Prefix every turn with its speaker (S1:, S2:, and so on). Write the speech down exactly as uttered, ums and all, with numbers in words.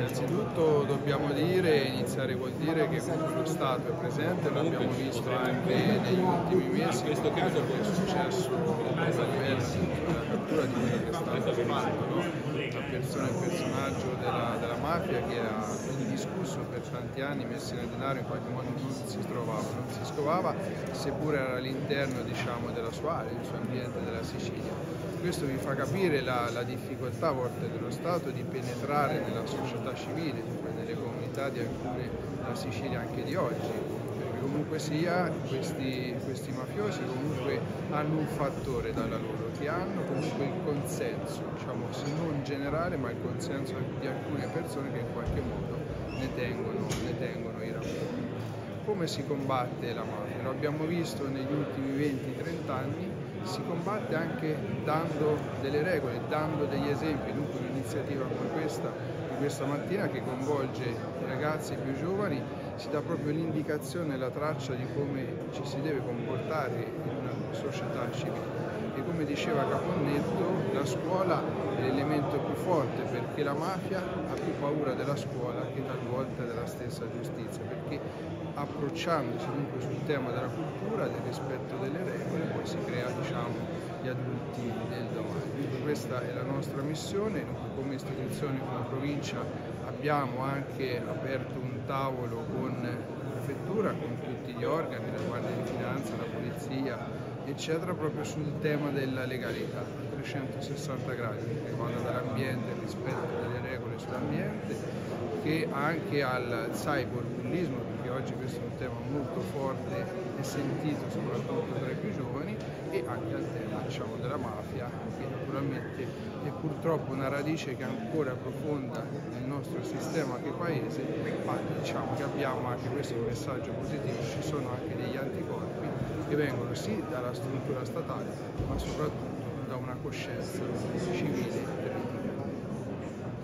S1: Innanzitutto dobbiamo dire, iniziare col dire che lo Stato è presente, lo abbiamo visto anche negli ultimi mesi, questo caso che è successo a livello della cattura di quello che è stato fatto, no? La persona, il personaggio della, della mafia che era indiscusso per tanti anni, Messina Denaro in qualche modo non si trovava, non si scovava, seppure era all'interno, diciamo, della sua area, del suo ambiente della Sicilia. Questo vi fa capire la, la difficoltà a volte dello Stato di penetrare nella società civile, nelle comunità di alcune della Sicilia anche di oggi, perché comunque sia questi, questi mafiosi comunque hanno un fattore dalla loro, che hanno comunque il consenso, diciamo, se non generale, ma il consenso di alcune persone che in qualche modo ne tengono, ne tengono i rapporti. Come si combatte la mafia? Lo abbiamo visto negli ultimi venti trenta anni, si combatte anche dando delle regole, dando degli esempi. Dunque un'iniziativa come questa di questa mattina, che coinvolge i ragazzi più giovani, si dà proprio l'indicazione e la traccia di come ci si deve comportare in una società civile. E come diceva Caponnetto, la scuola è l'elemento più forte, perché la mafia ha più paura della scuola che talvolta della stessa giustizia, perché approcciandosi dunque sul tema della cultura, del rispetto delle regole, poi si crea, diciamo, gli adulti del domani. Quindi questa è la nostra missione. Come istituzione, come provincia, abbiamo anche aperto un tavolo con la prefettura, con tutti gli organi, la Guardia di Finanza, la Polizia, eccetera, proprio sul tema della legalità a trecentosessanta gradi, che vanno dall'ambiente, il rispetto delle regole sull'ambiente, che anche al cyberbullismo, perché oggi questo è un tema molto forte e sentito soprattutto tra i più giovani, e anche al tema, diciamo, della mafia, che naturalmente è purtroppo una radice che è ancora profonda nel nostro sistema che paese, ma diciamo che abbiamo anche questo messaggio positivo: ci sono anche degli anticorpi che vengono sì dalla struttura statale, ma soprattutto da una coscienza civile.